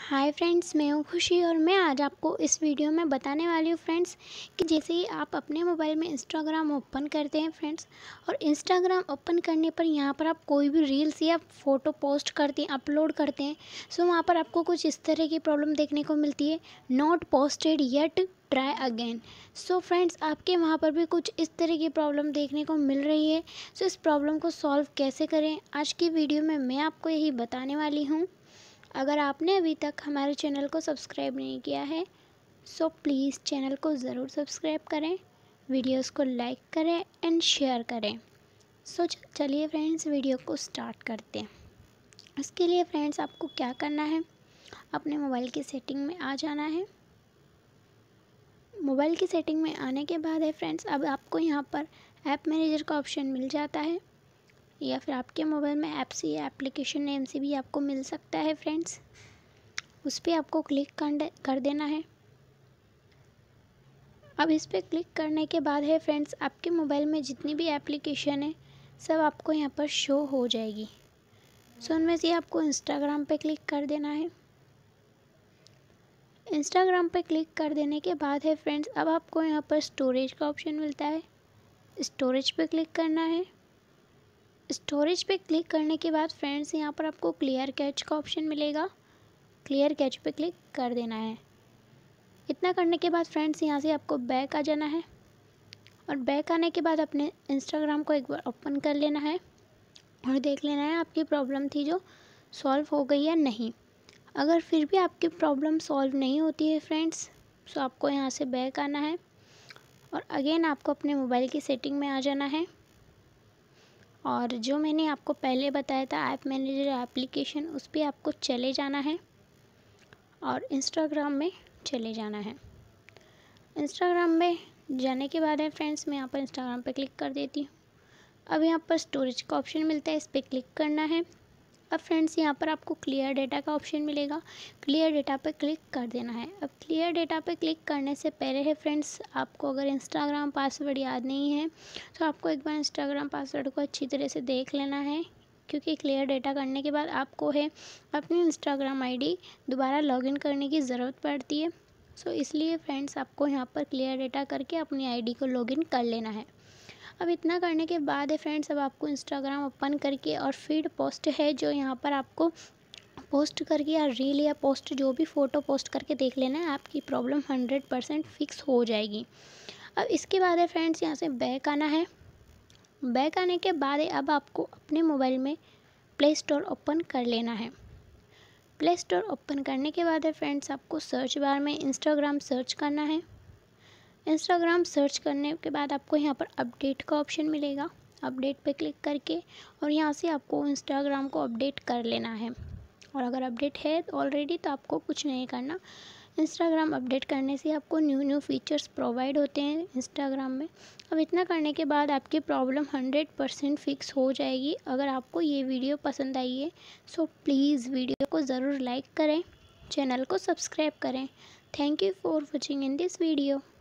Hi friends, मैं हूँ खुशी और मैं आज आपको इस वीडियो में बताने वाली हूँ फ्रेंड्स कि जैसे ही आप अपने मोबाइल में इंस्टाग्राम ओपन करते हैं फ्रेंड्स, और इंस्टाग्राम ओपन करने पर यहाँ पर आप कोई भी रील्स या फ़ोटो पोस्ट करते हैं, अपलोड करते हैं, सो वहाँ पर आपको कुछ इस तरह की प्रॉब्लम देखने को मिलती है, not posted yet, try again. So friends, आपके वहाँ पर भी कुछ इस तरह की प्रॉब्लम देखने को मिल रही है। सो इस प्रॉब्लम को सॉल्व कैसे करें, आज की वीडियो में मैं आपको यही बताने वाली हूँ। अगर आपने अभी तक हमारे चैनल को सब्सक्राइब नहीं किया है सो प्लीज़ चैनल को ज़रूर सब्सक्राइब करें, वीडियोस को लाइक करें एंड शेयर करें। सो चलिए फ्रेंड्स, वीडियो को स्टार्ट करते हैं। इसके लिए फ्रेंड्स आपको क्या करना है, अपने मोबाइल की सेटिंग में आ जाना है। मोबाइल की सेटिंग में आने के बाद है फ्रेंड्स, अब आपको यहाँ पर ऐप मैनेजर का ऑप्शन मिल जाता है, या फिर आपके मोबाइल में ऐप से या एप्लीकेशन नेम से भी आपको मिल सकता है फ्रेंड्स। उस पर आपको क्लिक कर देना है। अब इस पर क्लिक करने के बाद है फ्रेंड्स, आपके मोबाइल में जितनी भी एप्लीकेशन है सब आपको यहाँ पर शो हो जाएगी। सो उनमें से आपको इंस्टाग्राम पे क्लिक कर देना है। इंस्टाग्राम पे क्लिक कर देने के बाद है फ्रेंड्स, अब आपको यहाँ पर स्टोरेज का ऑप्शन मिलता है, स्टोरेज पे क्लिक करना है। स्टोरेज पे क्लिक करने के बाद फ्रेंड्स, यहाँ पर आपको क्लियर कैच का ऑप्शन मिलेगा, क्लियर कैच पे क्लिक कर देना है। इतना करने के बाद फ्रेंड्स, यहाँ से आपको बैक आ जाना है, और बैक आने के बाद अपने इंस्टाग्राम को एक बार ओपन कर लेना है और देख लेना है आपकी प्रॉब्लम थी जो सॉल्व हो गई या नहीं। अगर फिर भी आपकी प्रॉब्लम सॉल्व नहीं होती है फ्रेंड्स, तो आपको यहाँ से बैक आना है और अगेन आपको अपने मोबाइल की सेटिंग में आ जाना है, और जो मैंने आपको पहले बताया था ऐप मैनेजर एप्लीकेशन, उस पर आपको चले जाना है और इंस्टाग्राम में चले जाना है। इंस्टाग्राम में जाने के बाद है फ्रेंड्स, मैं यहाँ पर इंस्टाग्राम पे क्लिक कर देती हूँ। अब यहाँ पर स्टोरेज का ऑप्शन मिलता है, इस पर क्लिक करना है। अब फ्रेंड्स, यहाँ पर आपको क्लियर डेटा का ऑप्शन मिलेगा, क्लियर डेटा पे क्लिक कर देना है। अब क्लियर डेटा पे क्लिक करने से पहले है फ्रेंड्स, आपको अगर इंस्टाग्राम पासवर्ड याद नहीं है तो आपको एक बार इंस्टाग्राम पासवर्ड को अच्छी तरह से देख लेना है, क्योंकि क्लियर डेटा करने के बाद आपको है अपनी इंस्टाग्राम आईडी दोबारा लॉगिन करने की ज़रूरत पड़ती है। सो इसलिए फ्रेंड्स, आपको यहाँ पर क्लियर डेटा करके अपनी आईडी को लॉगिन कर लेना है। अब इतना करने के बाद है फ्रेंड्स, अब आपको इंस्टाग्राम ओपन करके और फीड पोस्ट है जो यहाँ पर आपको पोस्ट करके या रील या पोस्ट जो भी फ़ोटो पोस्ट करके देख लेना है, आपकी प्रॉब्लम 100% फिक्स हो जाएगी। अब इसके बाद है फ्रेंड्स, यहाँ से बैक आना है। बैक आने के बाद है अब आपको अपने मोबाइल में प्ले स्टोर ओपन कर लेना है। प्ले स्टोर ओपन करने के बाद है फ्रेंड्स, आपको सर्च बार में इंस्टाग्राम सर्च करना है। इंस्टाग्राम सर्च करने के बाद आपको यहाँ पर अपडेट का ऑप्शन मिलेगा, अपडेट पे क्लिक करके और यहाँ से आपको इंस्टाग्राम को अपडेट कर लेना है। और अगर अपडेट है ऑलरेडी तो आपको कुछ नहीं करना। इंस्टाग्राम अपडेट करने से आपको न्यू फीचर्स प्रोवाइड होते हैं इंस्टाग्राम में। अब इतना करने के बाद आपकी प्रॉब्लम 100% फिक्स हो जाएगी। अगर आपको ये वीडियो पसंद आई है सो प्लीज़ वीडियो को ज़रूर लाइक करें, चैनल को सब्सक्राइब करें। Thank you for watching in this video.